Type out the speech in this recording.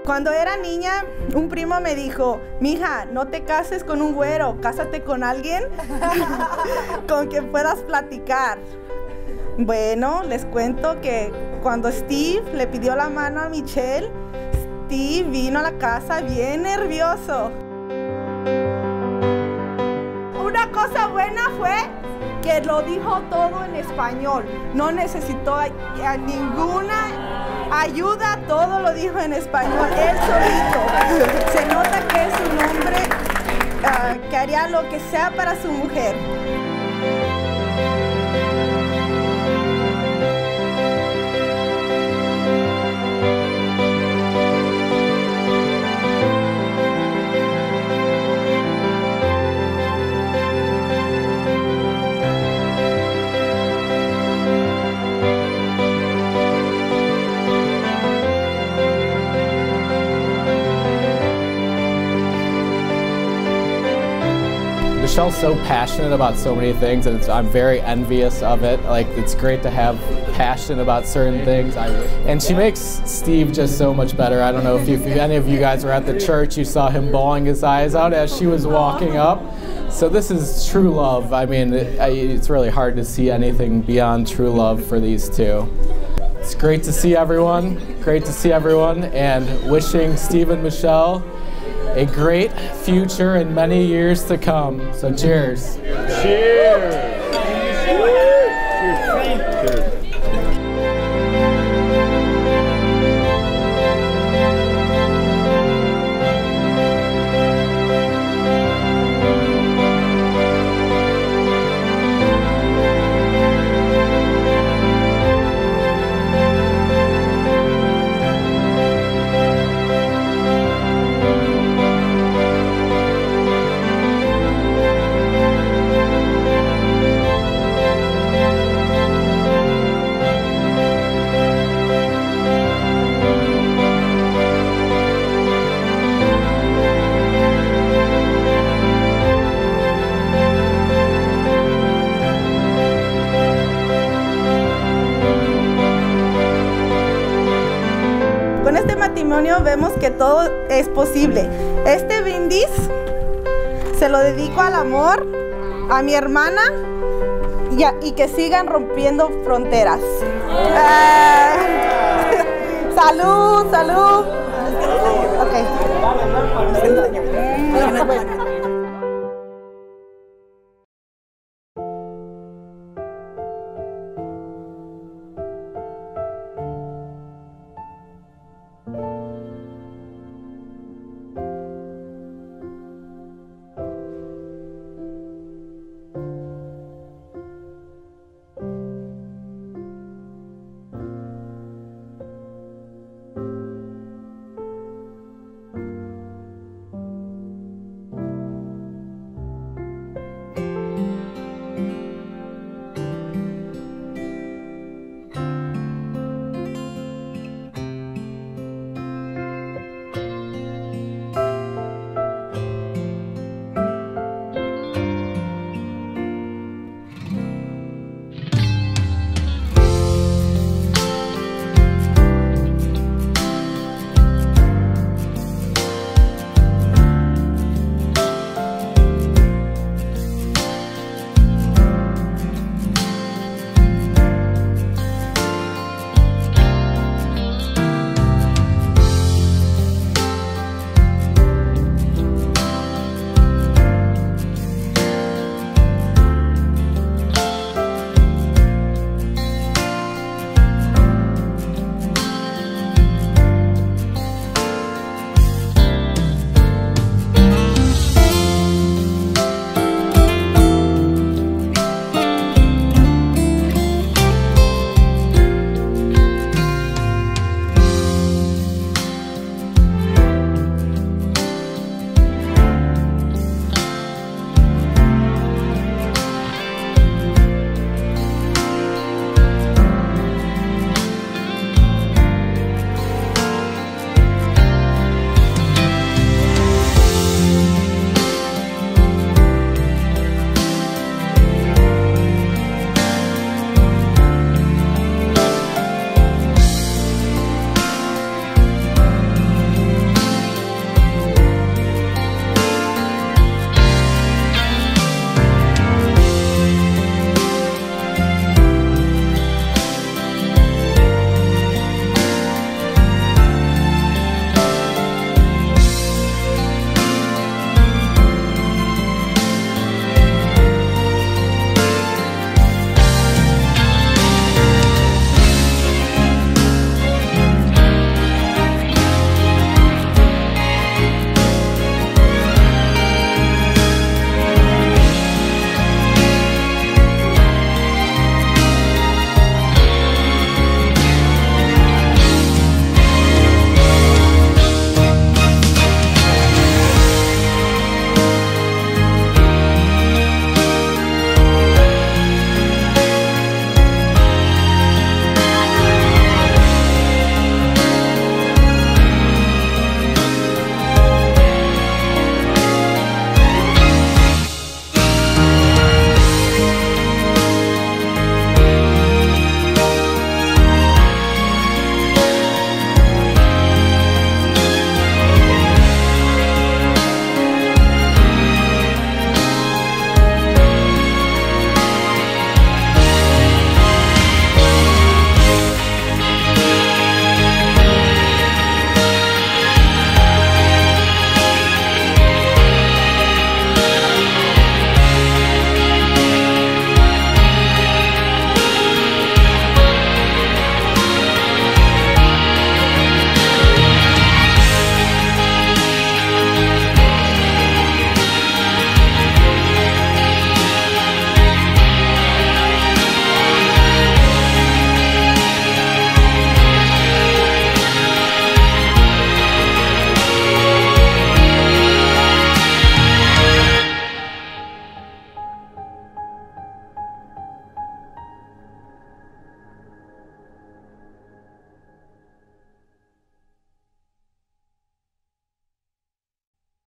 Cuando era niña, un primo me dijo, mija, no te cases con un güero, cásate con alguien con quien puedas platicar. Bueno, les cuento que cuando Steve le pidió la mano a Michelle, Steve vino a la casa bien nervioso. Una cosa buena fue que lo dijo todo en español. No necesitó a ninguna ayuda, todo lo dijo en español, él solito. Se nota que es un hombre que haría lo que sea para su mujer. Michelle's so passionate about so many things, and I'm very envious of it. Like, it's great to have passion about certain things. And she makes Steve just so much better. I don't know if any of you guys were at the church, you saw him bawling his eyes out as she was walking up. So this is true love. I mean, it's really hard to see anything beyond true love for these two. It's great to see everyone. Great to see everyone, and wishing Steve and Michelle a great future and many years to come. So cheers. Cheers. Cheers. Con este matrimonio vemos que todo es posible. Este brindis se lo dedico al amor, a mi hermana y que sigan rompiendo fronteras. Salud, salud. Okay.